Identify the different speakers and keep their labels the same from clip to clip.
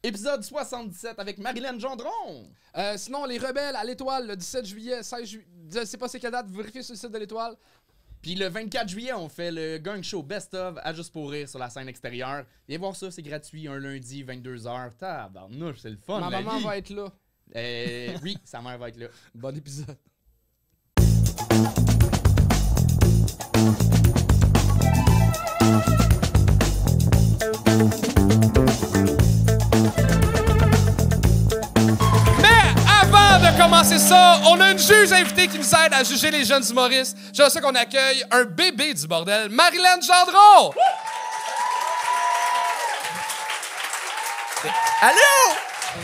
Speaker 1: Épisode 77 avec Marilyn Gendron.
Speaker 2: Sinon, les rebelles à l'Étoile, le 17 juillet, 16 juillet, je sais pas c'est quelle date, vérifiez sur le site de l'Étoile.
Speaker 1: Puis le 24 juillet, on fait le Gang Show Best of à Juste pour rire sur la scène extérieure. Viens voir ça, c'est gratuit, un lundi, 22h. Tabarnouche, c'est le fun.
Speaker 2: Ma maman
Speaker 1: vie.
Speaker 2: va être là.
Speaker 1: Oui, sa mère va être là.
Speaker 2: Bon épisode. De commencer ça, on a une juge invitée qui nous aide à juger les jeunes humoristes. Je sais qu'on accueille un bébé du bordel, Marilyn Gendron!
Speaker 1: Allô?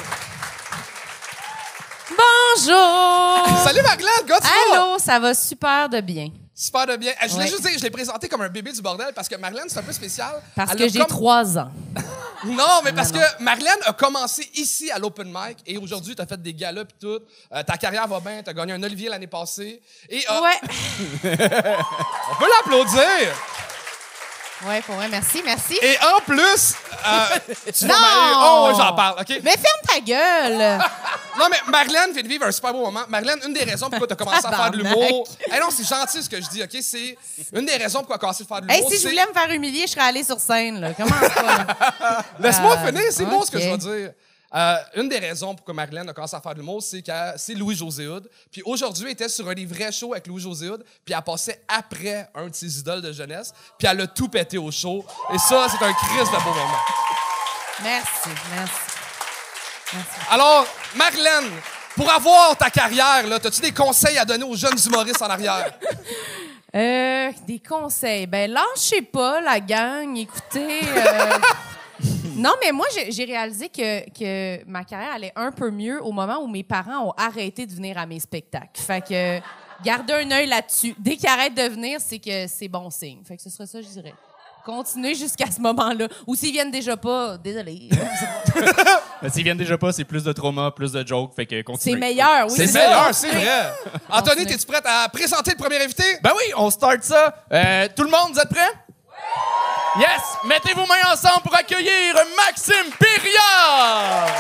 Speaker 3: Bonjour!
Speaker 2: Salut Marilyn, comment tu vas?
Speaker 3: Allô, ça va super de bien.
Speaker 2: Super de bien. Je voulais
Speaker 3: Ouais.
Speaker 2: juste dire, je l'ai présenté comme un bébé du bordel parce que Marilyn, c'est un peu spécial.
Speaker 3: Parce
Speaker 2: Elle
Speaker 3: que
Speaker 2: a
Speaker 3: j'ai
Speaker 2: comme-
Speaker 3: 3 ans.
Speaker 2: Non, mais parce
Speaker 3: non.
Speaker 2: que Marilyn a commencé ici à l'open mic et aujourd'hui, t'as fait des galas pis tout. Ta carrière va bien, t'as gagné un Olivier l'année passée. Et
Speaker 3: Ouais.
Speaker 2: on peut l'applaudir!
Speaker 3: Ouais, pour vrai, merci, merci.
Speaker 2: Et en plus, tu vas
Speaker 3: Non!
Speaker 2: m'aller- Oh, ouais, j'en parle, OK?
Speaker 3: Mais ferme ta gueule!
Speaker 2: Non, mais Marilyn vient de vivre un super beau moment. Marilyn, une des raisons pourquoi tu as commencé à faire de l'humour. Hey, non, c'est gentil ce que je dis, OK? C'est une des raisons pourquoi tu as commencé à faire de
Speaker 3: Hey,
Speaker 2: l'humour.
Speaker 3: si je voulais me faire humilier, je serais allée sur scène, là. Comment ça?
Speaker 2: Laisse-moi finir, c'est beau ce que
Speaker 3: OK.
Speaker 2: je vais dire. Une des raisons pourquoi Marilyn a commencé à faire de l'humour, c'est que c'est Louis-José Hood. Puis aujourd'hui, elle était sur un des vrais shows avec Louis-José Hood. Puis elle passait après un de ses idoles de jeunesse. Puis elle a tout pété au show. Et ça, c'est un crise de beau moment.
Speaker 3: Merci, merci. Merci.
Speaker 2: Alors, Marilyn, pour avoir ta carrière, là, as-tu des conseils à donner aux jeunes humoristes en arrière?
Speaker 3: Des conseils. Ben, lâchez pas, la gang. Écoutez. Non, mais moi, j'ai réalisé que ma carrière allait un peu mieux au moment où mes parents ont arrêté de venir à mes spectacles. Fait que gardez un œil là-dessus. Dès qu'ils arrêtent de venir, c'est que c'est bon signe. Fait que ce serait ça, je dirais. Continuez jusqu'à ce moment-là. Ou s'ils viennent déjà pas, désolé.
Speaker 4: Mais s'ils viennent déjà pas, c'est plus de trauma, plus de jokes, fait que continuez.
Speaker 3: C'est meilleur, oui.
Speaker 2: C'est
Speaker 3: ça.
Speaker 2: meilleur, c'est vrai. Anthony,
Speaker 3: Continuez.
Speaker 2: es-tu prête à présenter le premier invité?
Speaker 4: Ben oui, on start ça. Tout le monde, vous êtes prêts? Oui! Yes! Mettez vos mains ensemble pour accueillir Maxime Périard!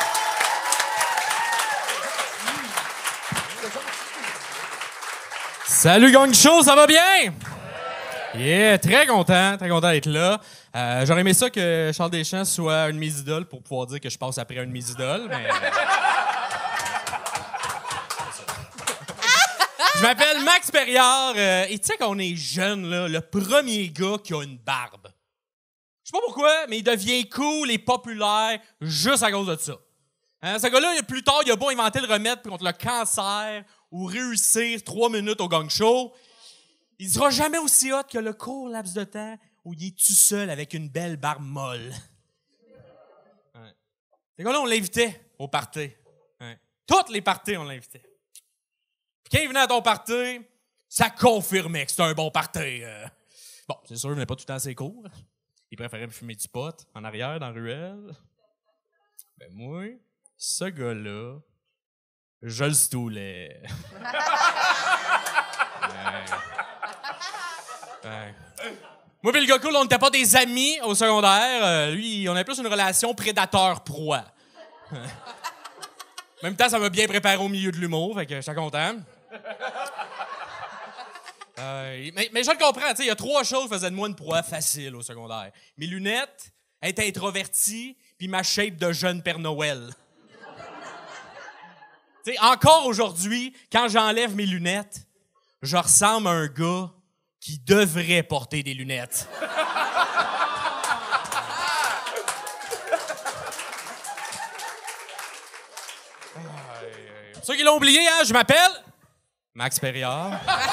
Speaker 4: Salut Gang Show, ça va bien? Yeah, très content d'être là. J'aurais aimé ça que Charles Deschamps soit un de mes idoles pour pouvoir dire que je passe après un de mes idoles, mais... Je m'appelle Max Périard et tu sais qu'on est jeune, là, le premier gars qui a une barbe. Je sais pas pourquoi, mais il devient cool et populaire juste à cause de ça. Hein, ce gars-là, plus tard, il a beau inventer le remède contre le cancer ou réussir 3 minutes au gang show, il sera jamais aussi hot que le court laps de temps où il est tout seul avec une belle barbe molle. Ouais. Ce gars-là, on l'invitait au party. Ouais. Toutes les parties, on l'invitait. Puis quand il venait à ton party, ça confirmait que c'était un bon party. Bon, c'est sûr, il venait pas tout le temps assez court. Il préférait me fumer du pot en arrière, dans la ruelle. Ben moi, ce gars-là, je le stoulais. Ouais. Moi et le gars cool, on n'était pas des amis au secondaire. Lui, on avait plus une relation prédateur-proie. En même temps, ça m'a bien préparé au milieu de l'humour, fait que j'étais content. Mais je le comprends, tu sais, il y a 3 choses qui faisaient de moi une proie facile au secondaire. Mes lunettes, être introverti, puis ma shape de jeune Père Noël. Tu sais, encore aujourd'hui, quand j'enlève mes lunettes, je ressemble à un gars qui devrait porter des lunettes. Pour ceux qui l'ont oublié, hein, je m'appelle Max Périard.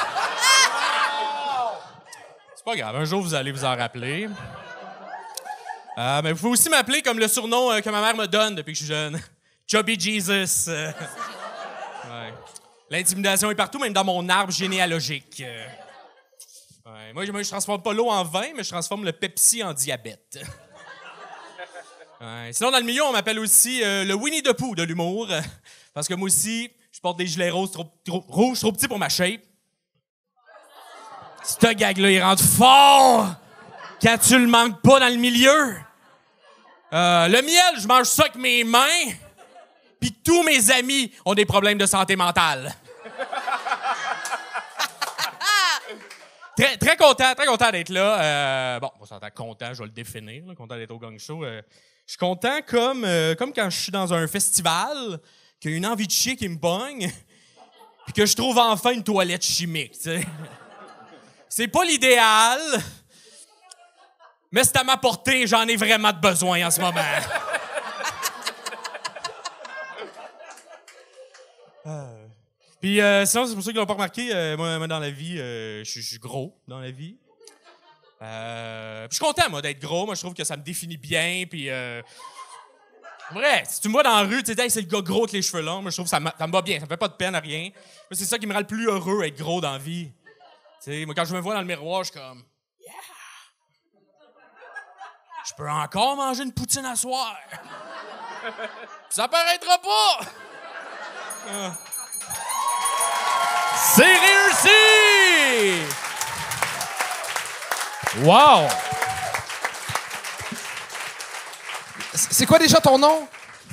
Speaker 4: C'est pas grave, un jour vous allez vous en rappeler. Mais vous pouvez aussi m'appeler comme le surnom que ma mère me donne depuis que je suis jeune. Chubby Jesus. Ouais. L'intimidation est partout, même dans mon arbre généalogique. Ouais. Moi, je transforme pas l'eau en vin, mais je transforme le Pepsi en diabète. Ouais. Sinon, dans le milieu, on m'appelle aussi le Winnie the Pooh de l'humour. Parce que moi aussi, je porte des gilets roses trop petits pour ma shape. Ce gag-là, il rentre fort quand tu le manques pas dans le milieu. Le miel, je mange ça avec mes mains. Puis tous mes amis ont des problèmes de santé mentale. Très content d'être là. Bon, on s'entend content, je vais le définir, là, content d'être au Gang Show. Je suis content comme quand je suis dans un festival, qu'il y a une envie de chier qui me pogne, puis que je trouve enfin une toilette chimique, tu sais. C'est pas l'idéal, mais c'est à ma portée, j'en ai vraiment de besoin en ce moment. Puis sinon, c'est pour ceux qui l'ont pas remarqué, moi dans la vie, je suis gros dans la vie. Puis je suis content, moi, d'être gros. Moi, je trouve que ça me définit bien. Puis, vrai, si tu me vois dans la rue, tu sais, hey, c'est le gars gros avec les cheveux longs. Moi, je trouve que ça me va bien. Ça me fait pas de peine à rien. Mais c'est ça qui me rend le plus heureux, être gros dans la vie. Tu sais, moi, quand je me vois dans le miroir, je suis comme, yeah! Je peux encore manger une poutine à soir. Ça paraîtra pas!
Speaker 5: C'est réussi! Wow!
Speaker 2: C'est quoi déjà ton nom?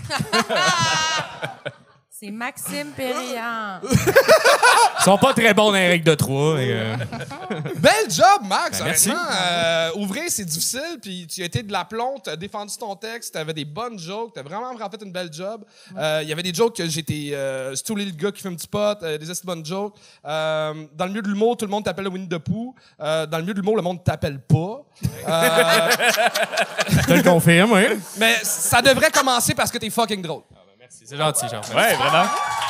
Speaker 3: C'est Maxime Périllant.
Speaker 4: Ils sont pas très bons dans les règles de 3.
Speaker 2: Bel job, Max!
Speaker 4: merci.
Speaker 2: Honnêtement, ouvrir, c'est difficile, puis tu as été de l'aplomb, tu as défendu ton texte, tu avais des bonnes jokes, tu as vraiment fait une belle job. Il y avait des jokes que j'étais stoulé le gars qui fume du pot, des assez bonnes jokes. Dans le milieu de l'humour, tout le monde t'appelle le Winnie the Pooh. Dans le milieu de l'humour, le monde t'appelle pas.
Speaker 4: Je te le confirme, oui.
Speaker 2: Mais ça devrait commencer parce que t'es fucking drôle.
Speaker 4: Merci, c'est gentil, genre.
Speaker 5: Ouais, vraiment.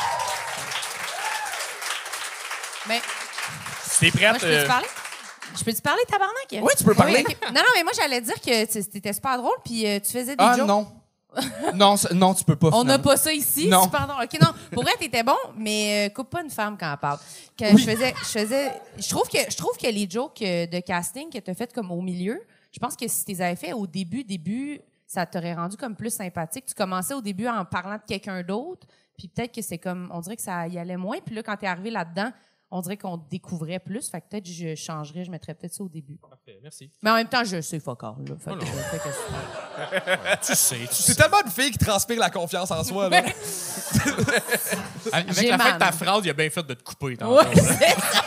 Speaker 3: Mais
Speaker 5: T'es prête?
Speaker 3: moi, je peux te parler? Je peux te parler, tabarnak?
Speaker 2: Oui, tu peux parler.
Speaker 3: Ok. Non, mais moi, j'allais dire que t'étais super drôle, puis tu faisais des jokes.
Speaker 1: Non, tu peux pas.
Speaker 3: On n'a
Speaker 1: finalement.
Speaker 3: pas ça ici,
Speaker 1: Non.
Speaker 3: pardon. OK, non. Pour vrai, t'étais bon, mais coupe pas une femme quand elle parle. Que je trouve que les jokes de casting que t'as fait comme au milieu, je pense que si tu les avais fait au début, ça t'aurait rendu comme plus sympathique. Tu commençais au début en parlant de quelqu'un d'autre, puis peut-être que c'est comme, on dirait que ça y allait moins, puis là, quand t'es arrivé là-dedans, on dirait qu'on te découvrait plus. Fait que peut-être je changerais, je mettrais peut-être ça au début.
Speaker 4: Parfait, merci.
Speaker 3: Mais en même temps, je sais fuck all, là. Fait que,
Speaker 4: Tu sais.
Speaker 2: C'est tellement une fille qui transpire la confiance en soi. Là.
Speaker 4: Avec
Speaker 3: J'ai
Speaker 4: la fin de
Speaker 3: mal.
Speaker 4: ta phrase, il a bien fait de te couper. tantôt.
Speaker 3: Ouais, c'est ça.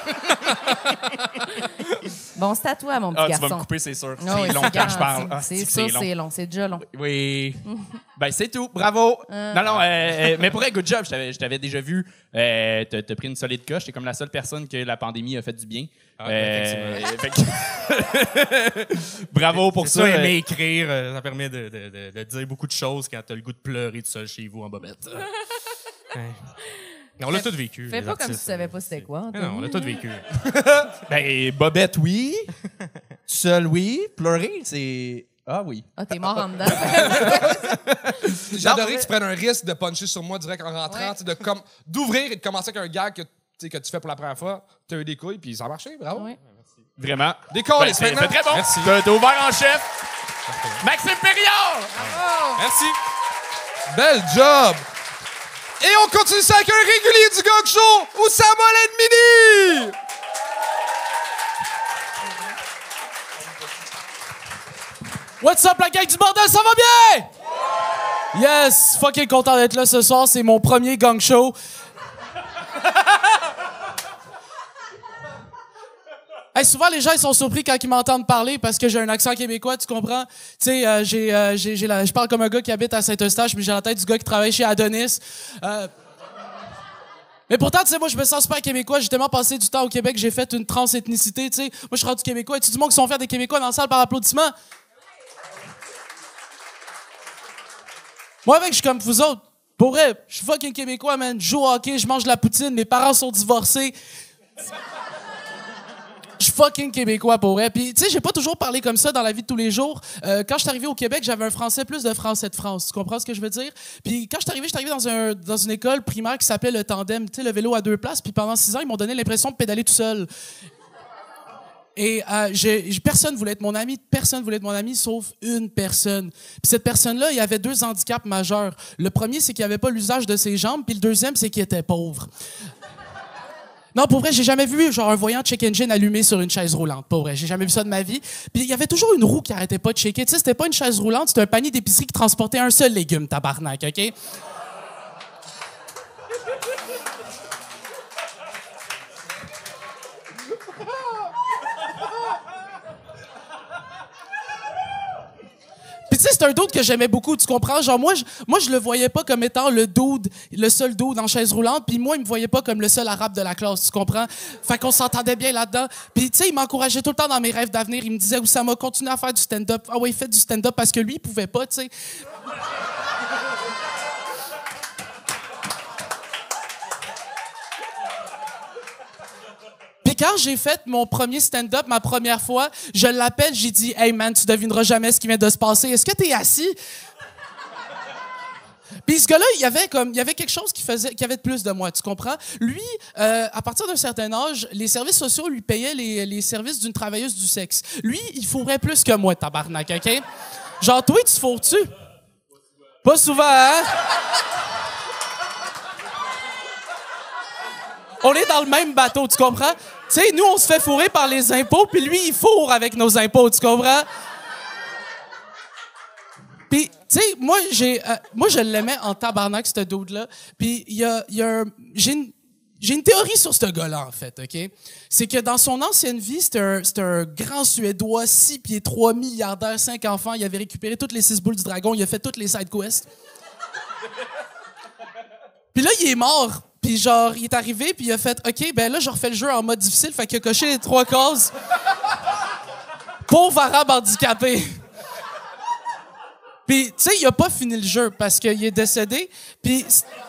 Speaker 3: Bon, c'est à toi, mon petit
Speaker 5: Ah, tu
Speaker 3: garçon.
Speaker 5: vas me couper, c'est sûr.
Speaker 3: Ah oui,
Speaker 5: C'est long quand je parle.
Speaker 3: garanti.
Speaker 5: Ah,
Speaker 3: C'est
Speaker 5: c'est
Speaker 3: ça,
Speaker 5: long.
Speaker 3: c'est long. C'est déjà long.
Speaker 5: Oui. Ben, c'est tout. Bravo. Non, mais pour vrai, good job. Je t'avais déjà vu. T'as pris une solide coche. T'es comme la seule personne que la pandémie a fait du bien.
Speaker 4: Ah,
Speaker 5: fait que- Bravo pour
Speaker 4: C'est
Speaker 5: ça.
Speaker 4: ça, aimer écrire, ça permet de dire beaucoup de choses quand t'as le goût de pleurer tout seul chez vous en bobette. Ouais. On l'a tous vécu.
Speaker 3: Fais
Speaker 4: les
Speaker 3: pas comme si tu
Speaker 4: artistes.
Speaker 3: savais pas c'était quoi.
Speaker 4: Non, on l'a tous vécu.
Speaker 1: Ben, Bobette, oui. Seul, oui. Pleurer, c'est. Ah oui.
Speaker 3: Ah, t'es mort en dedans.
Speaker 2: J'adorais que tu prennes un risque de puncher sur moi direct en rentrant,
Speaker 3: Ouais.
Speaker 2: tu sais, d'ouvrir et de commencer avec un gag que tu fais pour la première fois. Tu as eu des couilles, puis ça a marché, bravo.
Speaker 3: Ouais.
Speaker 5: Vraiment.
Speaker 2: Des calls,
Speaker 5: Ben, c'est
Speaker 2: maintenant.
Speaker 5: très bon.
Speaker 4: Merci.
Speaker 5: T'as ouvert en chef. Maxime Périard.
Speaker 4: Merci.
Speaker 2: Bel job! Et on continue ça avec un régulier du Gang Show, Oussama Ledmini!
Speaker 6: What's up, la gang du bordel, ça va bien? Yes, fucking content d'être là ce soir, c'est mon premier gang show. Hey, souvent, les gens ils sont surpris quand ils m'entendent parler parce que j'ai un accent québécois, tu comprends? Tu sais, je parle comme un gars qui habite à Saint-Eustache, mais j'ai la tête du gars qui travaille chez Adonis. Mais pourtant, tu sais, moi, je me sens super québécois. J'ai tellement passé du temps au Québec, j'ai fait une transethnicité, tu sais. Moi, je suis rendu québécois. Et-tu du monde qui sont fiers des Québécois dans la salle par applaudissement? Moi, avec, je suis comme vous autres. Pour vrai, je suis fucking québécois, man. Je joue au hockey, je mange de la poutine, mes parents sont divorcés. Je suis fucking québécois, pour vrai. Puis, tu sais, j'ai pas toujours parlé comme ça dans la vie de tous les jours. Quand je suis arrivé au Québec, j'avais un français plus de français de France. Tu comprends ce que je veux dire? Puis, quand je suis arrivé dans une école primaire qui s'appelait le Tandem, tu sais, le vélo à 2 places. Puis, pendant 6 ans, ils m'ont donné l'impression de pédaler tout seul. Et personne voulait être mon ami, sauf une personne. Puis cette personne-là, il avait 2 handicaps majeurs. Le premier, c'est qu'il avait pas l'usage de ses jambes, puis le deuxième, c'est qu'il était pauvre. Non, pour vrai, j'ai jamais vu genre un voyant check engine allumé sur une chaise roulante. Pour vrai, j'ai jamais vu ça de ma vie. Puis il y avait toujours une roue qui arrêtait pas de shaker. Tu sais, c'était pas une chaise roulante, c'était un panier d'épicerie qui transportait un seul légume, tabarnak, OK? Puis tu sais, c'est un dude que j'aimais beaucoup, tu comprends? Genre, moi, je le voyais pas comme étant le seul dude en chaise roulante, puis moi, il me voyait pas comme le seul arabe de la classe, tu comprends? Fait qu'on s'entendait bien là-dedans. Puis tu sais, il m'encourageait tout le temps dans mes rêves d'avenir. Il me disait, Oussama, continue à faire du stand-up. Ah ouais, faites du stand-up, parce que lui, il pouvait pas, tu sais. Puis quand j'ai fait mon premier stand-up, ma première fois, je l'appelle, j'ai dit « Hey man, tu devineras jamais ce qui vient de se passer. Est-ce que t'es assis? » Puis ce gars-là, il y avait quelque chose qui avait de plus de moi, tu comprends? Lui, à partir d'un certain âge, les services sociaux lui payaient les services d'une travailleuse du sexe. Lui, il fourrait plus que moi, tabarnak, OK? Genre, toi, tu fourres-tu? Pas souvent, hein? On est dans le même bateau, tu comprends? Tu sais, nous, on se fait fourrer par les impôts, puis lui, il fourre avec nos impôts, tu comprends? Puis, tu sais, moi, je l'aimais en tabarnak, ce dude-là. Puis, j'ai une théorie sur ce gars-là, en fait, OK? C'est que dans son ancienne vie, c'était un grand Suédois, 6 pieds 3, milliardaire, 5 enfants. Il avait récupéré toutes les 6 boules du dragon. Il a fait toutes les side quests. Puis là, il est mort. Puis genre, il est arrivé, puis il a fait « OK, ben là, je refais le jeu en mode difficile. » Fait qu'il a coché les 3 cases. Pauvre arabe handicapé. Puis, tu sais, il a pas fini le jeu parce qu'il est décédé. Puis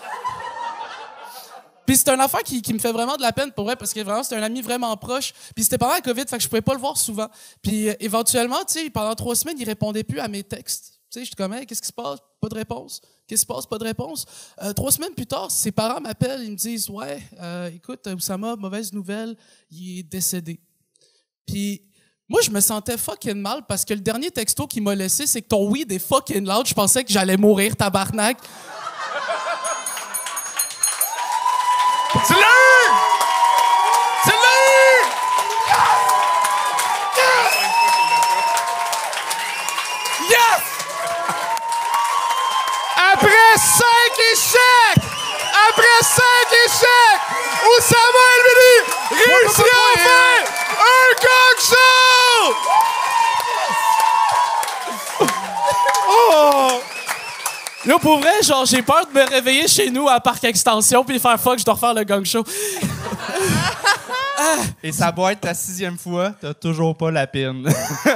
Speaker 6: c'est une affaire qui me fait vraiment de la peine pour vrai parce que vraiment, c'était un ami vraiment proche. Puis c'était pendant la COVID, fait que je pouvais pas le voir souvent. Puis éventuellement, tu sais, pendant 3 semaines, il répondait plus à mes textes. Tu sais, j'étais comme, hey, qu'est-ce qui se passe? Pas de réponse. Qu'est-ce qui se passe? Pas de réponse. 3 semaines plus tard, ses parents m'appellent, ils me disent, ouais, écoute, Oussama, mauvaise nouvelle, il est décédé. Puis moi, je me sentais fucking mal parce que le dernier texto qu'il m'a laissé, c'est que ton weed est fucking loud. Je pensais que j'allais mourir, tabarnak.
Speaker 2: Tu l'as eu! Tu l'as eu! Yes! Après 5 échecs! Oussama El-Midi réussit enfin un gong show! Oh!
Speaker 6: Là, pour vrai, genre, j'ai peur de me réveiller chez nous à Parc Extension puis faire fuck, je dois refaire le gang show.
Speaker 5: Et ça va être ta 6e fois, t'as toujours pas la pine.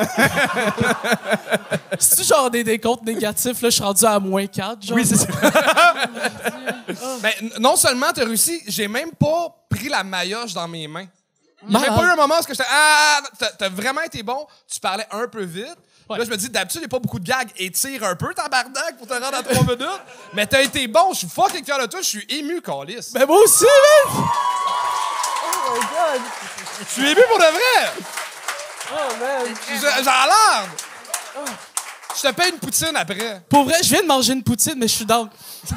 Speaker 6: C'est-tu genre des décomptes négatifs, là, je suis rendu à -4, genre?
Speaker 2: Oui, c'est ça. Ben, non seulement t'as réussi, j'ai même pas pris la maillotche dans mes mains. Il n'y a même pas eu un moment où j'étais t'as vraiment été bon, tu parlais un peu vite. Ouais. Là, je me dis, d'habitude, il n'y a pas beaucoup de gags. Étire un peu, tabarnak, pour te rendre à 3 minutes. Mais t'as été bon, je suis fucking fier de toi, je suis ému, câlisse.
Speaker 6: Ben moi aussi, man!
Speaker 2: Oh my God! Je suis ému pour de vrai!
Speaker 6: Oh, man!
Speaker 2: J'en larme! Je te paye une poutine après.
Speaker 6: Pour vrai, je viens de manger une poutine, mais je suis down.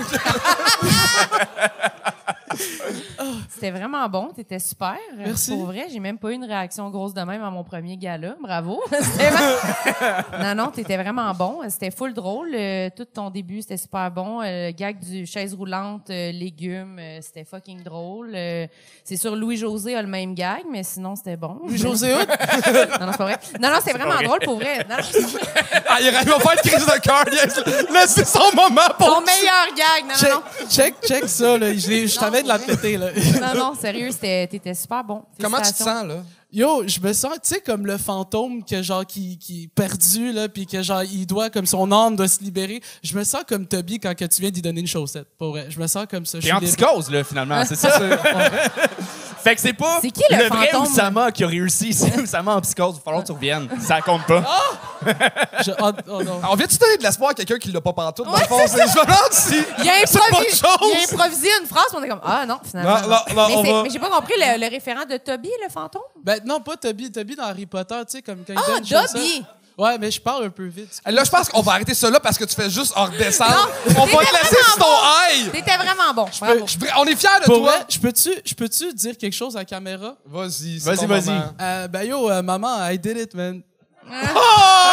Speaker 3: C'était vraiment bon, t'étais super.
Speaker 6: Merci.
Speaker 3: Pour vrai, j'ai même pas eu une réaction grosse de même à mon premier gala. Bravo. Non, t'étais vraiment bon. C'était full drôle. Tout ton début, c'était super bon. Le gag du chaise roulante, légumes, c'était fucking drôle. C'est sûr, Louis-José a le même gag, mais sinon, c'était bon.
Speaker 6: Louis-José Hood?
Speaker 3: Non, c'est pas vrai. Non, c'est vraiment drôle pour vrai. Non,
Speaker 2: Il va faire une crise de cœur. Laissez son moment pour...
Speaker 3: ton meilleur gag. Non.
Speaker 6: Check ça, là. Je t'avais de la péter, là.
Speaker 3: Non, sérieux, t'étais super bon.
Speaker 2: Comment tu te sens, là?
Speaker 6: Yo, je me sens, tu sais, comme le fantôme que, genre, qui est perdu, là, puis que, genre, il doit, comme son âme doit se libérer. Je me sens comme Toby quand que tu viens d'y donner une chaussette, pour vrai. Je me sens comme ça.
Speaker 5: T'es en psychose, là, finalement, c'est ça? Fait que c'est pas
Speaker 3: c'est qui, le
Speaker 5: vrai
Speaker 3: fantôme?
Speaker 5: Oussama qui a réussi, c'est Oussama en psychose. Il va falloir que tu reviennes. Ça compte pas.
Speaker 6: Oh non.
Speaker 2: On vient-tu donner de l'espoir à quelqu'un qui l'a pas pantoute? Dans le fond, je me demande si
Speaker 3: Il a
Speaker 2: c'est pas de chose.
Speaker 3: improvisé une phrase, puis on est comme ah non, finalement.
Speaker 2: Non,
Speaker 3: mais j'ai pas compris le référent de Toby, le fantôme.
Speaker 6: Ben non, pas Toby. Toby dans Harry Potter, tu sais, comme quand il
Speaker 3: Ah,
Speaker 6: donne une chaussette.
Speaker 3: Dobby!
Speaker 6: Ouais, mais je parle un peu vite.
Speaker 2: Là, je pense qu'on va arrêter ça là parce que tu fais juste en redescendre.
Speaker 3: Non,
Speaker 2: On va te
Speaker 3: t'étais
Speaker 2: laisser sur ton
Speaker 3: vraiment
Speaker 2: high.
Speaker 3: T'étais vraiment bon. Bravo.
Speaker 2: On est fiers de
Speaker 6: Pour
Speaker 2: toi.
Speaker 6: vrai, je peux-tu dire quelque chose à la caméra?
Speaker 2: Vas-y,
Speaker 5: Vas-y,
Speaker 2: ton
Speaker 5: vas-y.
Speaker 2: moment.
Speaker 6: Ben yo, maman, I did it, man.
Speaker 2: Oh!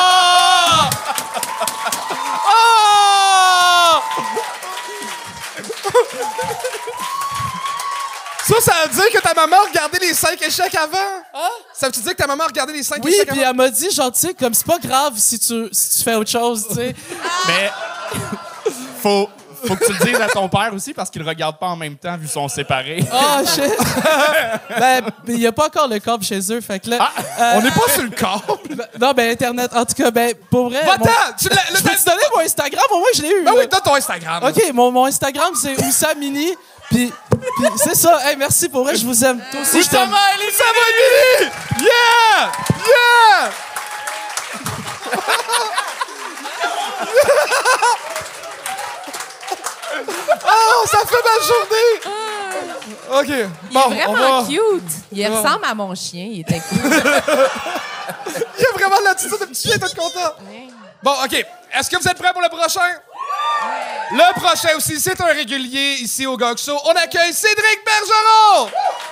Speaker 2: Oh! Ça veut dire que ta maman a regardé les 5 échecs avant? Hein? Ça veut dire que ta maman a regardé les 5
Speaker 6: Oui,
Speaker 2: échecs
Speaker 6: puis
Speaker 2: avant?
Speaker 6: elle m'a dit, genre, tu sais, comme c'est pas grave si tu fais autre chose, tu sais.
Speaker 5: Mais faut que tu le dises à ton père aussi parce qu'il le regarde pas en même temps vu qu'ils sont séparés.
Speaker 6: Oh, shit! Ben, il y a pas encore le câble chez eux, fait que là...
Speaker 2: On n'est pas sur le câble.
Speaker 6: Non, ben, Internet, en tout cas, ben, pour vrai...
Speaker 2: Va-t'en!
Speaker 6: Je peux te donner mon Instagram? Au moins, je l'ai eu.
Speaker 2: Ben
Speaker 6: là.
Speaker 2: oui, donne ton Instagram.
Speaker 6: OK, mon Instagram, c'est Oussamini. Puis c'est ça. Hey, merci pour vrai, je vous aime. Toi aussi, je t'aime.
Speaker 2: Ça va, Billy! Yeah! Yeah! Oh, ça fait ma journée! OK, bon,
Speaker 3: Il est
Speaker 2: on
Speaker 3: vraiment
Speaker 2: va...
Speaker 3: cute. Il ressemble à mon chien. Il était cool.
Speaker 2: Il y a vraiment de l'attitude de petit chien, t'es content? Bon, OK. Est-ce que vous êtes prêts pour le prochain? Le prochain aussi, c'est un régulier ici au Gong Show. On accueille Cédric Bergeron!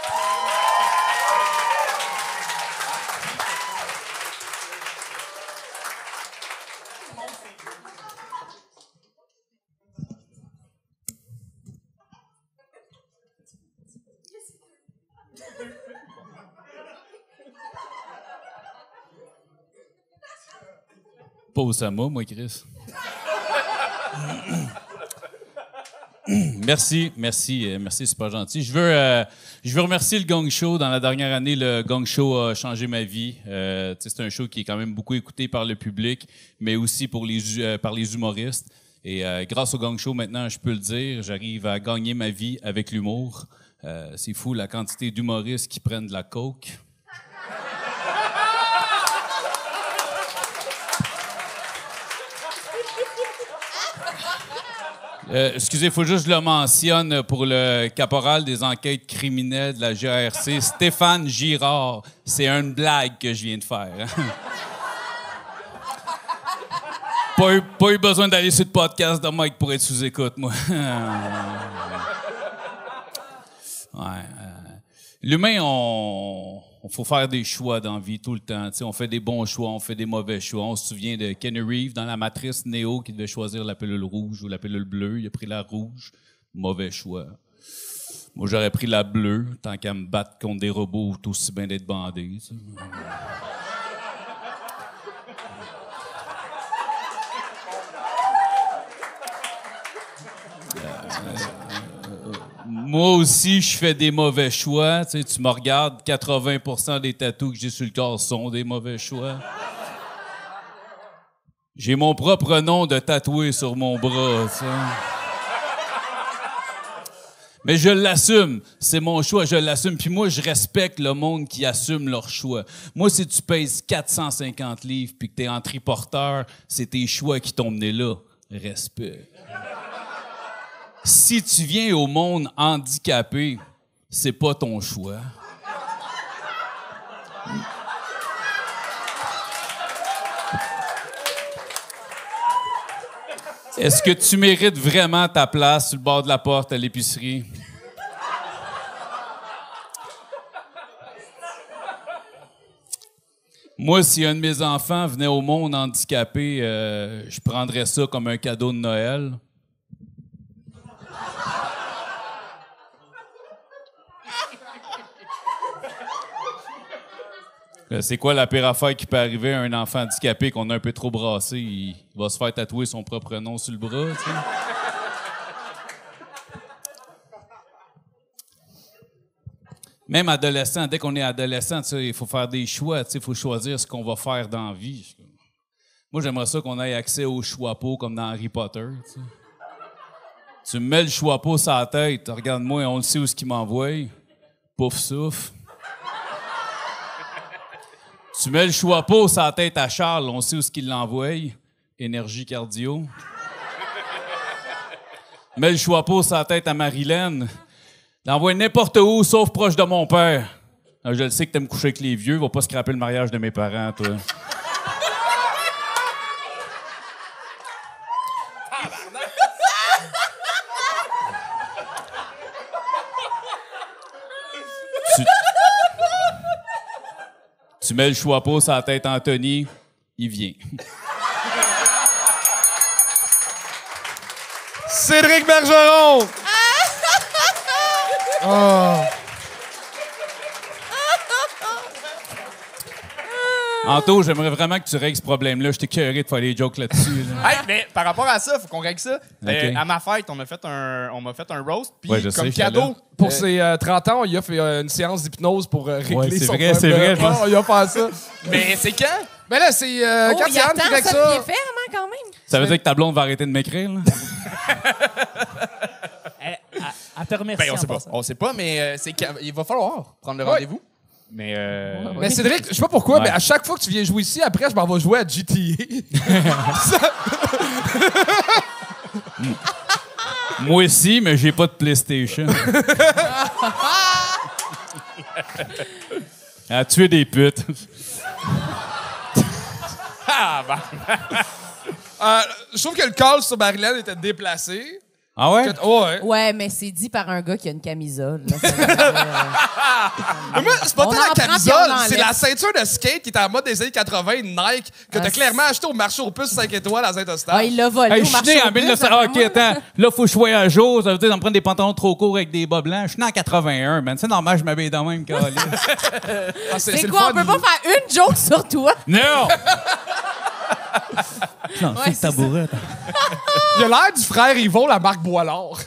Speaker 5: Pas Oussama, moi, Chris. Merci, c'est pas gentil. Je veux remercier le Gong Show. Dans la dernière année, le Gong Show a changé ma vie. C'est un show qui est quand même beaucoup écouté par le public, mais aussi par les humoristes. Et grâce au Gong Show, maintenant, je peux le dire, j'arrive à gagner ma vie avec l'humour. C'est fou la quantité d'humoristes qui prennent de la coke. Excusez, il faut juste que je le mentionne pour le caporal des enquêtes criminelles de la GRC, Stéphane Girard. C'est une blague que je viens de faire. Hein? Pas eu besoin d'aller sur le podcast de Mike pour être sous-écoute, moi. Ouais, l'humain, on faut faire des choix dans la vie tout le temps. T'sais, on fait des bons choix, on fait des mauvais choix. On se souvient de Kenny Reeves dans la Matrice Neo qui devait choisir la pilule rouge ou la pilule bleue. Il a pris la rouge. Mauvais choix. Moi, j'aurais pris la bleue, tant qu'à me battre contre des robots, tout aussi bien d'être bandé. T'sais. Moi aussi, je fais des mauvais choix. Tu sais, tu me regardes, 80% des tatous que j'ai sur le corps sont des mauvais choix. J'ai mon propre nom de tatoué sur mon bras, tu sais. Mais je l'assume. C'est mon choix, je l'assume. Puis moi, je respecte le monde qui assume leur choix. Moi, si tu pèses 450 livres puis que t'es en triporteur, c'est tes choix qui t'ont mené là. Respect. Si tu viens au monde handicapé, c'est pas ton choix. Est-ce que tu mérites vraiment ta place sur le bord de la porte à l'épicerie? Moi, si un de mes enfants venait au monde handicapé, je prendrais ça comme un cadeau de Noël. C'est quoi la pire affaire qui peut arriver à un enfant handicapé qu'on a un peu trop brassé? Il va se faire tatouer son propre nom sur le bras, tu sais. Même adolescent, dès qu'on est adolescent, il faut faire des choix, il faut choisir ce qu'on va faire dans la vie. Moi, j'aimerais ça qu'on ait accès au choix-peau comme dans Harry Potter. T'sais. Tu me mets le choix-peau sur la tête, regarde-moi, on le sait où ce qu'il m'envoie. Pouf, souffle. Tu mets le choix-peau sur la tête à Charles, on sait où ce qu'il l'envoie. Énergie cardio. Mets le choix-peau sur la tête à Marilyn. L'envoie n'importe où, sauf proche de mon père. Je le sais que t'aimes coucher avec les vieux, va pas scraper le mariage de mes parents, toi. mets le choix pas sur la tête Anthony, il vient.
Speaker 2: Cédric Bergeron! Oh.
Speaker 5: Anto, j'aimerais vraiment que tu règles ce problème-là. Je t'ai curé de faire des jokes là-dessus. Là.
Speaker 1: Hey, mais par rapport à ça, faut qu'on règle ça.
Speaker 5: Ok.
Speaker 1: À ma fête, on m'a fait un roast. Puis
Speaker 5: Ouais, je
Speaker 1: comme
Speaker 5: sais, j'étais
Speaker 1: cadeau,
Speaker 5: là.
Speaker 2: Pour ses 30 ans, il a fait une séance d'hypnose pour régler
Speaker 5: Ouais, c'est
Speaker 2: son
Speaker 5: vrai,
Speaker 2: problème.
Speaker 5: c'est vrai, je pense.
Speaker 2: Il a fait ça.
Speaker 1: mais c'est quand?
Speaker 2: Ben là, c'est
Speaker 3: Oh,
Speaker 2: quand
Speaker 3: il
Speaker 2: Yann
Speaker 3: attend,
Speaker 2: qui règle
Speaker 3: ça
Speaker 2: ça.
Speaker 3: devient ferme, hein, quand même.
Speaker 5: Ça veut dire que ta blonde va arrêter de m'écrire, là?
Speaker 4: Elle te remercie.
Speaker 1: Ben, on sait pas, mais c'est quand? Il va falloir prendre le rendez-vous. Mais
Speaker 2: Mais Cédric, je sais pas pourquoi,
Speaker 5: Ouais.
Speaker 2: mais à chaque fois que tu viens jouer ici, après, je m'en vais jouer à GTA.
Speaker 5: Moi aussi, mais j'ai pas de PlayStation. À tuer des putes.
Speaker 2: Je trouve que le call sur Marilyn était déplacé.
Speaker 5: Ah ouais?
Speaker 2: Oh, ouais.
Speaker 3: Ouais, mais c'est dit par un gars qui a une camisole. Là,
Speaker 2: Mais moi, c'est pas
Speaker 3: On
Speaker 2: tant
Speaker 3: en
Speaker 2: la
Speaker 3: prend
Speaker 2: camisole,
Speaker 3: puis on l'enlève.
Speaker 2: c'est la ceinture de skate qui était en mode des années 80, Nike, que t'as
Speaker 3: Ah,
Speaker 2: clairement acheté au marché aux puces 5 étoiles à Saint-Eustache.
Speaker 3: Ah, il l'a volé
Speaker 5: Hey,
Speaker 3: au
Speaker 5: je suis
Speaker 3: marché
Speaker 5: né
Speaker 3: aux
Speaker 5: en
Speaker 3: puces,
Speaker 5: 1900.
Speaker 3: d'après
Speaker 5: OK,
Speaker 3: moi.
Speaker 5: attends. Là, faut que je sois à jour. Ça veut dire d'en prendre des pantalons trop courts avec des bas blancs. Je suis né en 81, man. C'est normal, je m'habille dans le même câlisse.
Speaker 2: Ah,
Speaker 3: C'est
Speaker 2: le
Speaker 3: quoi,
Speaker 2: fun.
Speaker 3: on peut pas faire une joke sur toi?
Speaker 5: Non! Non,
Speaker 3: Ouais,
Speaker 5: c'est le
Speaker 3: c'est
Speaker 5: tabouret.
Speaker 2: Il a l'air du frère Yvon, la marque Boilard.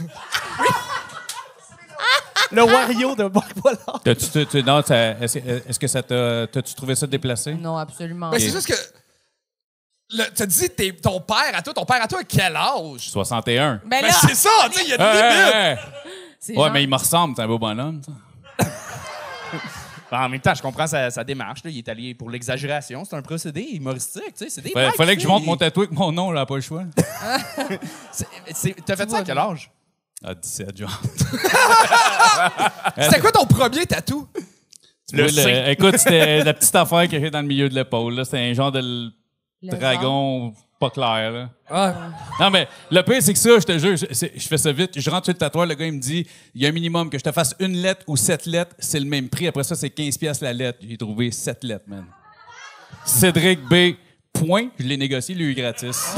Speaker 4: Le Wario de Marc Boilard.
Speaker 5: Non, est-ce que ça t'as-tu trouvé ça déplacé?
Speaker 3: Non, absolument.
Speaker 2: Mais c'est juste que. T'as dit ton père à toi, à quel âge?
Speaker 5: 61.
Speaker 3: Ben
Speaker 2: Mais
Speaker 3: là,
Speaker 2: c'est ça, tu sais, il y a une limite.
Speaker 3: c'est
Speaker 5: Ouais,
Speaker 3: genre-
Speaker 5: mais il me ressemble, c'est un beau bonhomme. Ça.
Speaker 1: en même temps, je comprends sa démarche. Là. Il est allé pour l'exagération. C'est un procédé humoristique. Tu sais, c'est des blagues
Speaker 5: Fallait que je
Speaker 1: qu'il
Speaker 5: monte
Speaker 1: fait.
Speaker 5: mon tatoué avec mon nom, là, pas le choix.
Speaker 1: T'as fait ça à quel âge?
Speaker 5: Ah, 17, genre.
Speaker 2: C'était quoi ton premier tatou?
Speaker 5: Écoute, c'était la petite affaire que j'ai dans le milieu de l'épaule. Là. C'était un genre de
Speaker 3: Le
Speaker 5: dragon pas clair. Là.
Speaker 2: Ah.
Speaker 5: Non, mais le pire, c'est que ça, je te jure, je fais ça vite. Je rentre sur le tatoueur, le gars, il me dit il y a un minimum que je te fasse une lettre ou 7 lettres, c'est le même prix. Après ça, c'est 15$ la lettre. J'ai trouvé 7 lettres, man. Cédric B. Point. Je l'ai négocié, lui, gratis.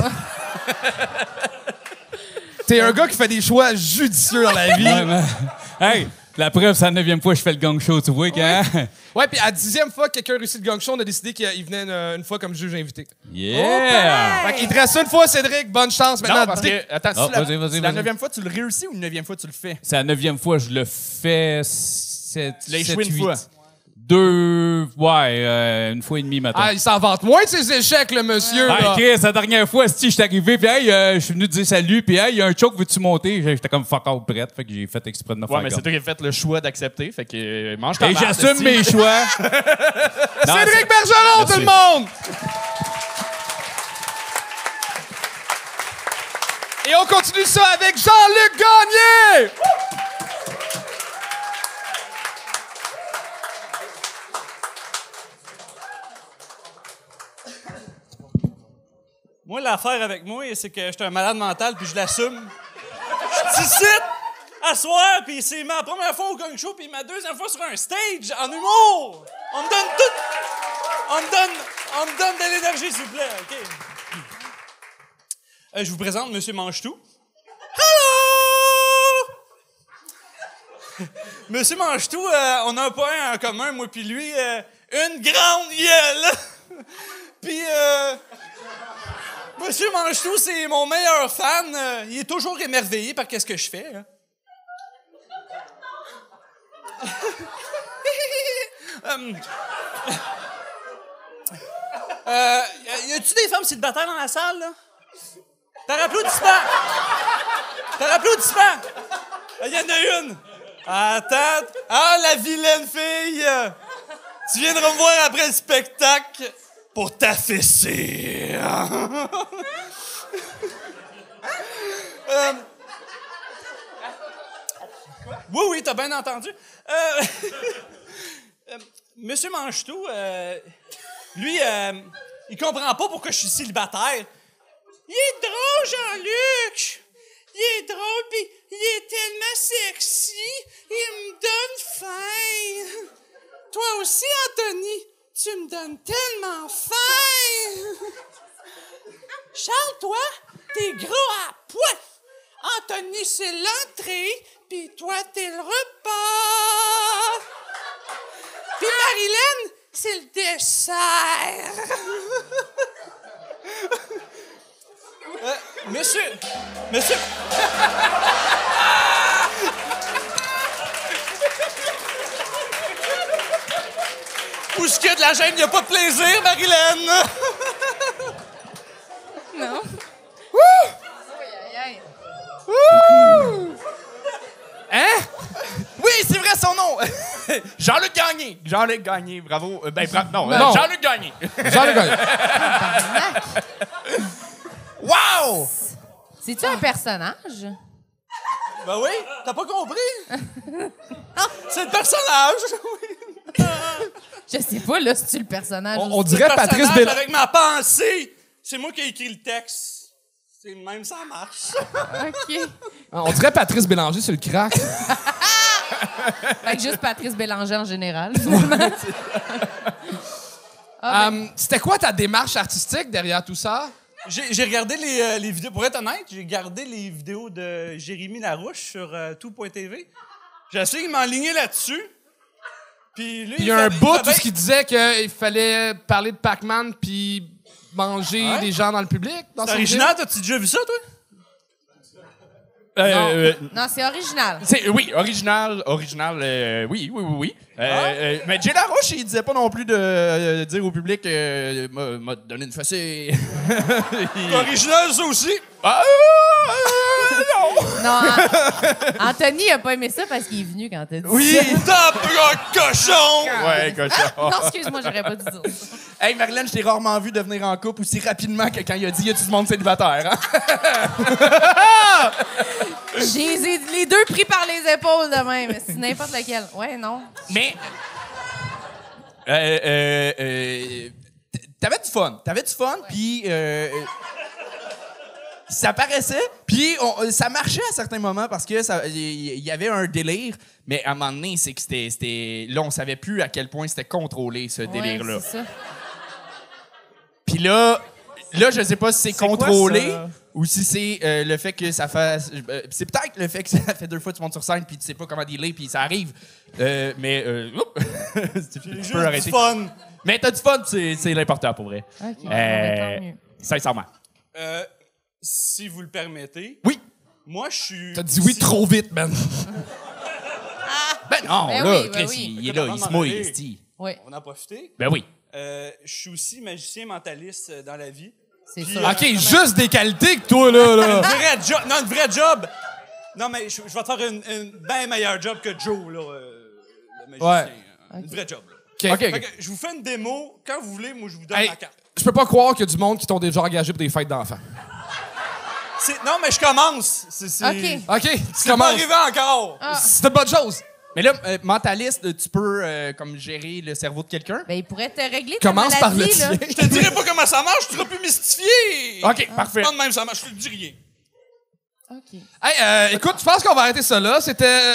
Speaker 2: T'es un gars qui fait des choix judicieux dans la vie.
Speaker 5: Ouais, man. Hey, la preuve, c'est la 9e fois que je fais le gang show, tu vois, quand.
Speaker 2: Ouais, puis à la 10e fois que quelqu'un réussit le gang show, on a décidé qu'il venait une fois comme juge invité.
Speaker 5: Yeah!
Speaker 2: Fait qu'il te reste une fois, Cédric. Bonne chance. Maintenant,
Speaker 1: Non, parce que, attends,
Speaker 5: Ah,
Speaker 1: si
Speaker 5: vas-y,
Speaker 1: la
Speaker 5: vas-y.
Speaker 1: 9e fois, tu le réussis ou la 9e fois, tu le fais?
Speaker 5: C'est la 9e fois que je le fais.
Speaker 1: Tu l'as échoué une fois.
Speaker 5: 2, une fois et demie, maintenant.
Speaker 2: Ah, il s'en vante moins de ses échecs, le monsieur.
Speaker 5: Hey,
Speaker 2: là.
Speaker 5: Chris, la dernière fois, je suis arrivé, puis hey, je suis venu te dire salut, puis hey, il y a un choke, veux-tu monter? J'étais comme fuck all prête, fait que j'ai fait exprès de me
Speaker 1: Ouais,
Speaker 5: faire
Speaker 1: mais c'est
Speaker 5: comme.
Speaker 1: toi qui as fait le choix d'accepter. Fait que mange ta
Speaker 5: Et
Speaker 1: marde,
Speaker 5: j'assume
Speaker 1: esti.
Speaker 5: mes choix. Non,
Speaker 2: Cédric Bergeron,
Speaker 5: Merci.
Speaker 2: tout le monde! Et on continue ça avec Jean-Luc Gagné!
Speaker 4: Moi, l'affaire avec moi, c'est que j'étais un malade mental, puis je l'assume. Je suis ici, à soir, puis c'est ma première fois au gang show, puis ma deuxième fois sur un stage, en humour. On me donne tout. On me donne de l'énergie, s'il vous plaît, OK? Je vous présente M. Manchetou. Hello! Monsieur Manchetou, on a un point en commun, moi puis lui, une grande gueule. Puis, Monsieur Manchetou, c'est mon meilleur fan. Il est toujours émerveillé par qu'est-ce que je fais. Hein. Y a-tu des femmes célibataires dans la salle, là? Par applaudissement! Par applaudissement! Il y en a une! Attends! Ah, la vilaine fille! Tu viendras me voir après le spectacle pour t'affaisser! Oui, t'as bien entendu. Monsieur Manchetou, lui, il comprend pas pourquoi je suis célibataire. Il est drôle, Jean-Luc! Il est drôle, pis il est tellement sexy, il me donne faim. Toi aussi, Anthony,
Speaker 6: Tu me donnes tellement faim! Charles, toi, t'es gros à poif! Anthony, c'est l'entrée, puis toi, t'es le repas! Puis Marilyn, c'est le dessert! Monsieur! Où est-ce qu'il y a de la gêne, il n'y a pas de plaisir, Marilyn!
Speaker 3: Non.
Speaker 1: Hein? Oui, c'est vrai son nom! Jean-Luc Gagné! Jean-Luc Gagné, bravo.
Speaker 2: Non.
Speaker 1: Jean-Luc Gagné.
Speaker 2: Jean-Luc Gagné.
Speaker 1: Wow!
Speaker 3: C'est-tu un personnage?
Speaker 6: Ben oui, t'as pas compris? C'est le personnage!
Speaker 3: Je sais pas, là, c'est-tu le personnage?
Speaker 2: On
Speaker 3: aussi?
Speaker 2: dirait
Speaker 6: Le
Speaker 2: Patrice
Speaker 6: personnage
Speaker 2: Bélanger.
Speaker 6: avec ma pensée! C'est moi qui ai écrit le texte. C'est le même, ça marche.
Speaker 3: OK.
Speaker 2: On dirait Patrice Bélanger sur le crack.
Speaker 3: Fait que juste Patrice Bélanger en général.
Speaker 2: C'était quoi ta démarche artistique derrière tout ça?
Speaker 6: J'ai regardé les vidéos. Pour être honnête, j'ai regardé les vidéos de Jérémy Larouche sur tout.tv. J'ai essayé de m'enligner là-dessus. Puis lui,
Speaker 2: Puis il y a un bout où ce qui disait qu'il fallait parler de Pac-Man puis manger
Speaker 6: Ouais.
Speaker 2: des gens dans le public. Dans
Speaker 6: C'est
Speaker 2: son
Speaker 6: original, t'as-tu déjà vu ça, toi?
Speaker 3: Non, c'est original.
Speaker 1: Oui, original, oui. Mais Jay Larouche, il disait pas non plus de dire au public m'a donné une fessée.
Speaker 6: C'est original, ça aussi?
Speaker 1: Non!
Speaker 3: Non, Anthony a pas aimé ça parce qu'il est venu quand t'as dit
Speaker 1: Oui!
Speaker 6: Top, cochon!
Speaker 1: Ouais, cochon.
Speaker 3: ça. Non, excuse-moi, j'aurais pas dû dire ça.
Speaker 1: Hey, Marilyn, je t'ai rarement vu devenir en couple aussi rapidement que quand il a dit « Y a-tu du monde célibataire? »
Speaker 3: J'ai les deux pris par les épaules de même. C'est n'importe lequel. Ouais, non.
Speaker 1: Mais... T'avais du fun. Puis... ça paraissait, puis ça marchait à certains moments parce que il y avait un délire, mais à un moment donné, c'est que c'était là, on savait plus à quel point c'était contrôlé, ce délire-là.
Speaker 3: Ouais, c'est ça.
Speaker 1: Puis là, je sais pas si c'est contrôlé
Speaker 4: quoi, ça?
Speaker 1: ou si c'est le fait que ça fasse... c'est peut-être le fait que ça fait 2 fois que tu montes sur scène puis tu sais pas comment dealer puis ça arrive. Mais... tu peux
Speaker 6: Juste
Speaker 1: arrêter.
Speaker 6: du fun.
Speaker 1: Mais t'as du fun, c'est l'important pour vrai.
Speaker 3: OK. Bon, ben, tant mieux.
Speaker 1: Sincèrement.
Speaker 6: Si vous le permettez.
Speaker 1: Oui.
Speaker 6: Moi, je suis...
Speaker 2: T'as dit oui trop vite, man.
Speaker 1: Ben non,
Speaker 3: Ben
Speaker 1: là,
Speaker 3: oui, ben
Speaker 1: Chris,
Speaker 3: oui.
Speaker 1: il est là, il se mouille, esti.
Speaker 3: Oui,
Speaker 6: On en a profité.
Speaker 1: Ben oui.
Speaker 6: Je suis aussi magicien mentaliste dans la vie.
Speaker 3: c'est
Speaker 6: Puis,
Speaker 3: ça.
Speaker 2: OK, juste des qualités que toi, là.
Speaker 6: Un vrai job. Non, un vrai job. Non, mais je vais te faire une bien meilleur job que Joe, là, le magicien.
Speaker 2: Ouais.
Speaker 6: Un vrai job, là.
Speaker 2: OK.
Speaker 6: Fait que je vous fais une démo. Quand vous voulez, moi, je vous donne
Speaker 2: Hey,
Speaker 6: ma carte.
Speaker 2: je peux pas croire qu'il y a du monde qui t'ont déjà engagé pour des fêtes d'enfants.
Speaker 6: Non, mais je commence.
Speaker 3: OK.
Speaker 2: OK, tu
Speaker 6: C'est pas
Speaker 2: commences.
Speaker 6: arrivé encore.
Speaker 2: C'est une bonne chose.
Speaker 1: Mais là, mentaliste, tu peux comme gérer le cerveau de quelqu'un?
Speaker 3: Ben, il pourrait te régler ta
Speaker 2: Commence par le
Speaker 3: maladie, là.
Speaker 2: tien.
Speaker 6: Je te dirai pas comment ça marche, tu seras plus mystifié.
Speaker 1: OK, parfait.
Speaker 6: Pas de même, ça marche, je te dis rien.
Speaker 3: OK.
Speaker 2: Hey, écoute, je pense qu'on va arrêter ça là. C'était...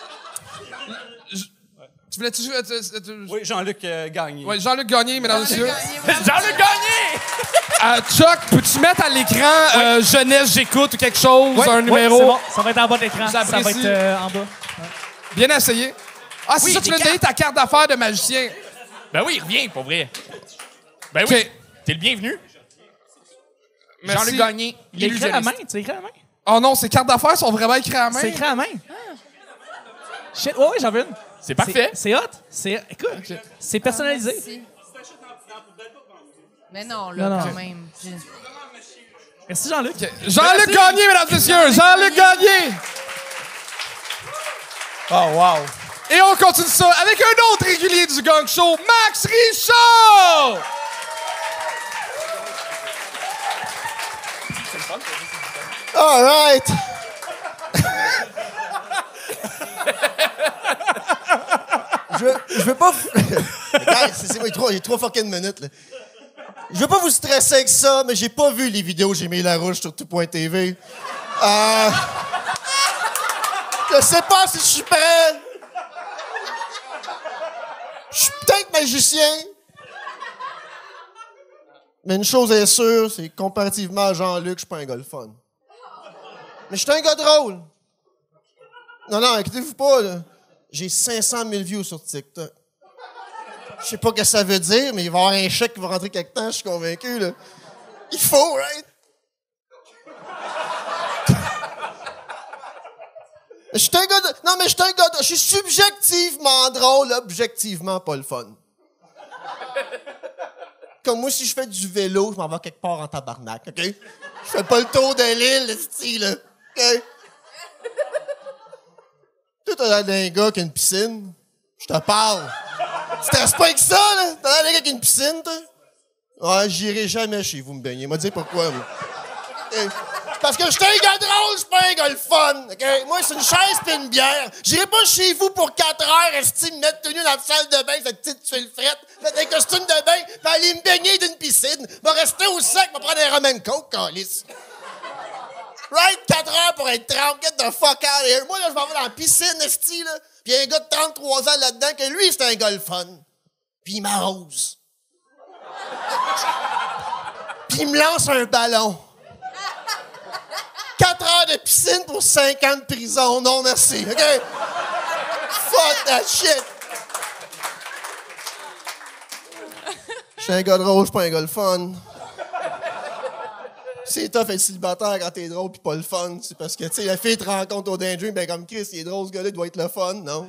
Speaker 2: tu voulais-tu...
Speaker 6: Oui, Jean-Luc Gagné.
Speaker 2: Ouais, Jean-Luc Gagné, mesdames et messieurs.
Speaker 1: Jean-Luc Gagné!
Speaker 2: Chuck, peux-tu mettre à l'écran Jeunesse, j'écoute ou quelque chose, un numéro?
Speaker 7: c'est bon. Ça va être en bas de l'écran. Ça va
Speaker 2: J'apprécie.
Speaker 7: être en bas.
Speaker 2: Bien essayé. Ah, c'est
Speaker 1: Oui,
Speaker 2: ça, tu
Speaker 1: des
Speaker 2: veux donner ta carte d'affaires de magicien.
Speaker 1: Ben oui, reviens, pour vrai. Ben oui,
Speaker 2: OK.
Speaker 1: t'es le bienvenu.
Speaker 2: Merci.
Speaker 1: Jean-Luc Gagné,
Speaker 7: Il est écrit à la main.
Speaker 1: illusionniste.
Speaker 7: Tu écrit à la main?
Speaker 2: Oh non, ces cartes d'affaires sont vraiment écrites à la main.
Speaker 7: C'est écrit à la main. Shit, ouais, j'en veux une.
Speaker 1: C'est parfait.
Speaker 7: C'est hot. Écoute, c'est personnalisé.
Speaker 3: Merci. Mais non, là,
Speaker 7: Non, non.
Speaker 3: quand même.
Speaker 7: Merci, Jean-Luc.
Speaker 2: Jean-Luc Gagné, mesdames et messieurs. Jean-Luc Gagné.
Speaker 1: Oh, wow.
Speaker 2: Et on continue ça avec un autre régulier du Gang Show, Max Richaud!
Speaker 8: All right! je veux pas... Regarde, c'est moi, il y a 3 fucking minutes, là. Je veux pas vous stresser avec ça, mais j'ai pas vu les vidéos J'ai mis la rouge sur tout.tv. Je sais pas si je suis prêt. Je suis peut-être magicien. Mais une chose est sûre, c'est que comparativement à Jean-Luc, je suis pas un gars le fun. Mais je suis un gars drôle. Non, inquiétez-vous pas, là. J'ai 500 000 views sur TikTok. Je sais pas ce que ça veut dire, mais il va y avoir un chèque qui va rentrer quelque temps, je suis convaincu, là. Il faut, right? Je suis un gars de... Non, mais je suis un gars de... Je suis subjectivement drôle, objectivement pas le fun. Comme moi, si je fais du vélo, je m'en vais quelque part en tabarnak, OK? Je fais pas le tour de l'île, le style, là. OK? Toi, t'as l'air d'un gars qui a une piscine. Je te parle. Tu stresses pas avec ça, là? T'as l'air d'un gars qui a une piscine, toi? Ouais, j'irai jamais chez vous me baigner. M'a dit pourquoi, moi. Okay. Parce que je suis un gars drôle, je suis pas un gars le fun. Okay? Moi, c'est une chaise pis une bière. J'irai pas chez vous pour 4 heures, rester me mettre tenu dans la salle de bain, cette petite tuile frette, mettre un costume de bain, pis aller me baigner d'une piscine. Va rester au sec, va prendre un rum and coke, câlisse. Right? 4 heures pour être 30, get the fuck out of here. Moi, là, je m'en vais dans la piscine, esti, là. Pis y a un gars de 33 ans là-dedans que lui, c'est un gars le fun. Pis il m'arrose. Pis il me lance un ballon. 4 heures de piscine pour 5 ans de prison. Non, merci, OK? Fuck that shit. Je suis un gars drôle, je suis pas un gars le fun. C'est tough être célibataire quand t'es drôle pis pas le fun. C'est parce que, tu sais, la fille te rencontre au Daydream, ben comme Chris, il est drôle, ce gars-là, il doit être le fun, non?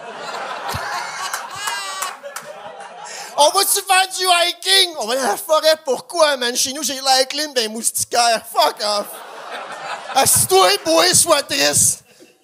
Speaker 8: On va-tu faire du hiking? On va aller dans la forêt, pourquoi, man? Chez nous, j'ai l'air clean, ben moustiquaire. Fuck off! Assis-toi, bois, sois triste.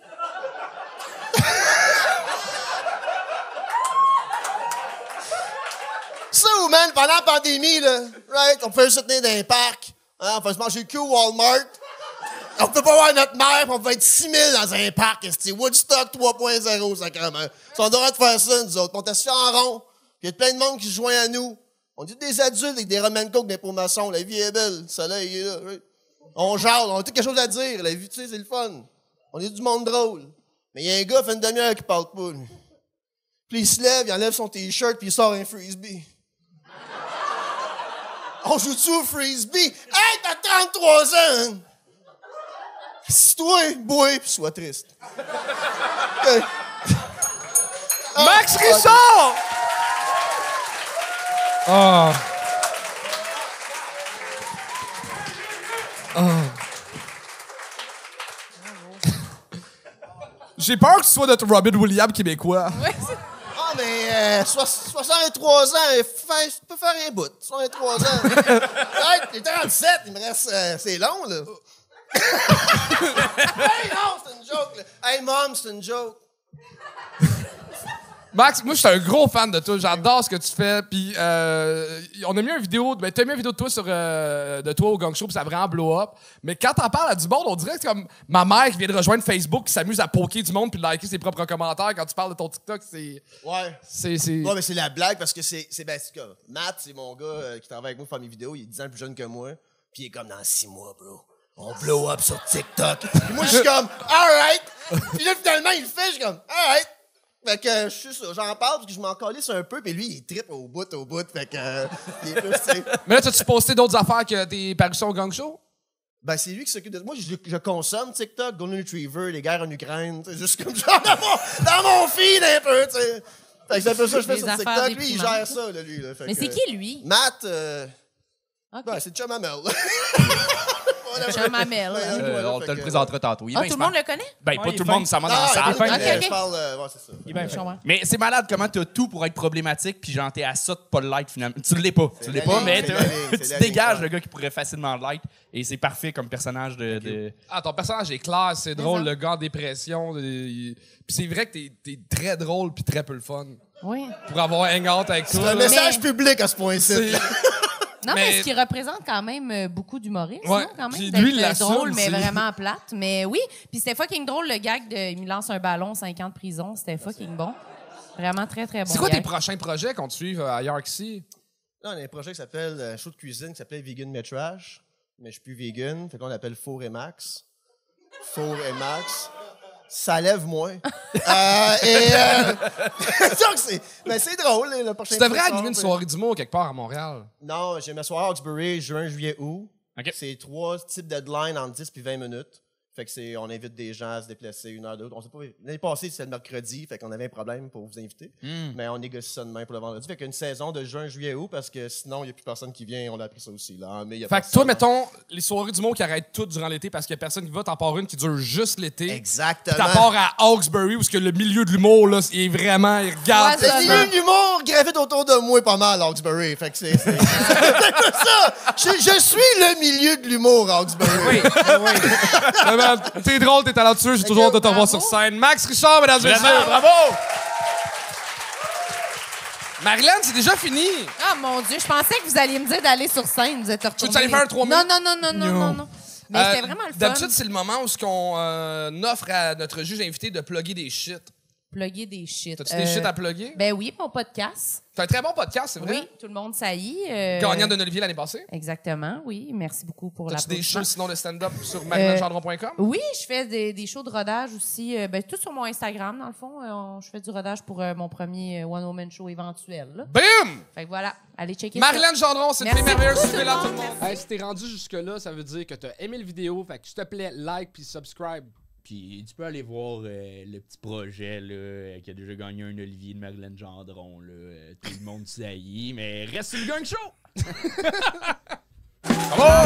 Speaker 8: Ça, ou, man, pendant la pandémie, là, right, on peut se tenir dans un parc. Hein, on peut se manger le cul au Walmart. On peut pas voir notre mère, pis on peut être 6 000 dans un parc. C'est Woodstock 3.0, sacrément. Si on devrait faire ça, nous autres. On est assis en rond. Il y a plein de monde qui se joint à nous. On dit des adultes avec des rum and coke, des promotions. La vie est belle. Le soleil est là. Right? On jase. On a tout quelque chose à dire. La vie, tu sais, c'est le fun. On est du monde drôle. Mais il y a un gars, fait une demi-heure qui parle pas, lui. Puis il se lève, il enlève son T-shirt, puis il sort un frisbee. On joue-tu au frisbee? Hey, t'as 33 ans! Hein? Assis-toi, bois, puis sois triste. Okay.
Speaker 2: Max Richard! Ah. J'ai peur que tu sois notre Robin Williams québécois.
Speaker 8: Ah, mais 63 ans, il peut faire un bout. 63 ans. Hey, t'es 37, il me reste... c'est long, là. Hey, non, c'est une joke, là. Hey, mom, c'est une joke.
Speaker 2: Max, moi, je suis un gros fan de toi. J'adore ce que tu fais. Puis, on a mis une vidéo. Ben, t'as mis une vidéo de toi de toi au Gang Show, puis ça a vraiment blow up. Mais quand t'en parles à du monde, on dirait que c'est comme ma mère qui vient de rejoindre Facebook, qui s'amuse à poker du monde puis de liker ses propres commentaires. Quand tu parles de ton TikTok, c'est.
Speaker 8: Ouais.
Speaker 2: C'est.
Speaker 8: Ouais, mais c'est la blague parce que c'est cas. Matt, c'est mon gars qui travaille avec moi pour faire mes vidéos. Il est 10 ans plus jeune que moi. Puis il est comme dans 6 mois, bro. On blow up sur TikTok. Puis moi, je suis comme, alright. Puis là, finalement, il le fait. Je suis comme, alright. Fait que je suis ça, j'en parle parce que je m'en calisse un peu, puis lui, il trippe au bout. Fait que. Il est plus, tu sais.
Speaker 2: Mais là, t'as-tu posté d'autres affaires que tes parutions au Gang Show?
Speaker 8: Ben, c'est lui qui s'occupe de. Moi, je consomme TikTok, Golden Retriever, les guerres en Ukraine, tu sais, juste comme genre dans mon feed un peu, tu sais. Fait que c'est un peu ça que je fais
Speaker 3: Les
Speaker 8: sur
Speaker 3: affaires
Speaker 8: TikTok. Lui, il gère ça, là, lui. Là. Fait
Speaker 3: Mais
Speaker 8: que,
Speaker 3: c'est qui, lui?
Speaker 8: Matt,
Speaker 3: OK.
Speaker 8: ben, c'est Chum Amel.
Speaker 3: Chum Amel.
Speaker 1: On te le présentera tantôt. Il est
Speaker 3: Ah,
Speaker 1: bien
Speaker 3: tout le monde
Speaker 1: smart.
Speaker 3: le connaît?
Speaker 1: Ben, pas
Speaker 7: il
Speaker 1: tout
Speaker 7: est
Speaker 1: le monde, ça m'a dans la
Speaker 8: Non,
Speaker 1: salle.
Speaker 8: il est fin,
Speaker 3: Ok.
Speaker 8: je parle, ouais, c'est ça.
Speaker 3: Je comprends.
Speaker 1: Mais c'est malade comment t'as tout pour être problématique, puis genre t'es à ça de pas le like finalement. Tu l'es pas,
Speaker 8: la ligne,
Speaker 1: mais
Speaker 8: c'est la ligne, c'est
Speaker 1: tu
Speaker 8: la
Speaker 1: dégages
Speaker 8: ligne,
Speaker 1: le gars qui pourrait facilement le like, et c'est parfait comme personnage de...
Speaker 2: Ah, ton personnage est clair, c'est drôle,
Speaker 3: ça.
Speaker 2: le gars en dépression. Puis c'est vrai que t'es très drôle puis très peu le fun.
Speaker 3: Oui.
Speaker 2: Pour avoir un hangout avec
Speaker 8: C'est
Speaker 2: toi.
Speaker 8: un
Speaker 2: là.
Speaker 8: message public à ce point-ci.
Speaker 2: C'est-
Speaker 3: Non, mais
Speaker 2: Mais-
Speaker 3: ce qui représente quand même beaucoup d'humoristes,
Speaker 2: Ouais.
Speaker 3: non, quand même.
Speaker 2: Puis
Speaker 3: D'être
Speaker 2: lui, il l'assume,
Speaker 3: drôle, mais
Speaker 2: c'est-
Speaker 3: vraiment plate. Mais oui, puis c'était fucking drôle, le gag de « il me lance un ballon, 5 ans de prison », c'était fucking bon. Vraiment très, très bon
Speaker 2: C'est quoi tes
Speaker 3: gag.
Speaker 2: prochains projets qu'on te suive ailleurs qu'ici?
Speaker 8: Là, on a un projet qui s'appelle un show de cuisine qui s'appelait Vegan Métrage. Mais je suis plus vegan. Fait qu'on l'appelle Four et Max. Four et Max. Ça lève moins. Donc, c'est drôle, le prochain.
Speaker 2: Tu devrais
Speaker 8: truc,
Speaker 2: animer une soirée d'humour quelque part à Montréal.
Speaker 8: Non, j'ai ma soirée à Hawkesbury, juin, juillet, août.
Speaker 4: OK.
Speaker 8: C'est 3 types de deadlines en 10 puis 20 minutes. Fait que on invite des gens à se déplacer une heure de l'autre. On sait pas. L'année passée, c'était le mercredi, fait qu'on avait un problème pour vous inviter. Mais on négocie ça demain pour le vendredi. Fait qu'une saison de juin, juillet, août, parce que sinon, il n'y a plus personne qui vient. On a appris ça aussi, là. Mais
Speaker 2: Fait que toi, mettons, les soirées d'humour qui arrêtent toutes durant l'été parce qu'il n'y a personne qui va, t'en pars une qui dure juste l'été.
Speaker 8: Exactement.
Speaker 2: T'en pars à Hawkesbury où que le milieu de l'humour, là, il est vraiment, il regarde.
Speaker 3: Ouais,
Speaker 8: Le milieu de l'humour gravite autour de moi pas mal à Hawkesbury. Fait que c'est ça. Je suis le milieu de l'humour à Hawkesbury.
Speaker 2: Oui. Vraiment, t'es drôle, t'es talentueux, j'ai toujours hâte de te revoir sur scène. Max Richard, mesdames et messieurs.
Speaker 4: Bravo!
Speaker 2: Marilyn, c'est déjà fini.
Speaker 3: Ah, mon Dieu, je pensais que vous alliez me dire d'aller sur scène. Vous êtes retournés.
Speaker 2: veux-tu aller faire un 3 minutes?
Speaker 3: Non. Mais c'était vraiment le fun.
Speaker 2: D'habitude, c'est le moment où on offre à notre juge invité de plugger des shit.
Speaker 3: Plugger des shit.
Speaker 2: T'as-tu des shit à plugger?
Speaker 3: Ben oui, mon podcast.
Speaker 2: C'est un très bon podcast, c'est vrai.
Speaker 3: Oui, tout le monde saillit.
Speaker 2: Gagnant d'un Olivier l'année passée.
Speaker 3: Exactement, oui. Merci beaucoup pour
Speaker 2: T'as-tu des
Speaker 3: l'applaudissement.
Speaker 2: shows sinon de stand-up sur marilengendron.com?
Speaker 3: Oui, je fais des shows de rodage aussi. Tout sur mon Instagram, dans le fond. Je fais du rodage pour mon premier one-woman show éventuel. Là.
Speaker 2: Bim!
Speaker 3: Fait que voilà, allez checker
Speaker 2: Marilyn Gendron, c'est une
Speaker 3: Merci
Speaker 2: fille merveilleuse.
Speaker 3: beaucoup,
Speaker 2: Suivez-la
Speaker 3: tout
Speaker 2: tout
Speaker 3: le
Speaker 2: le monde.
Speaker 3: monde.
Speaker 9: Hey, si t'es rendu jusque-là, ça veut dire que t'as aimé le vidéo. Fait que s'il te plaît, like puis subscribe.
Speaker 10: Puis tu peux aller voir le petit projet là, qui a déjà gagné un Olivier de Marilyn Gendron. Là. Tout le monde s'haït, mais reste sur le gang show!
Speaker 2: Bravo!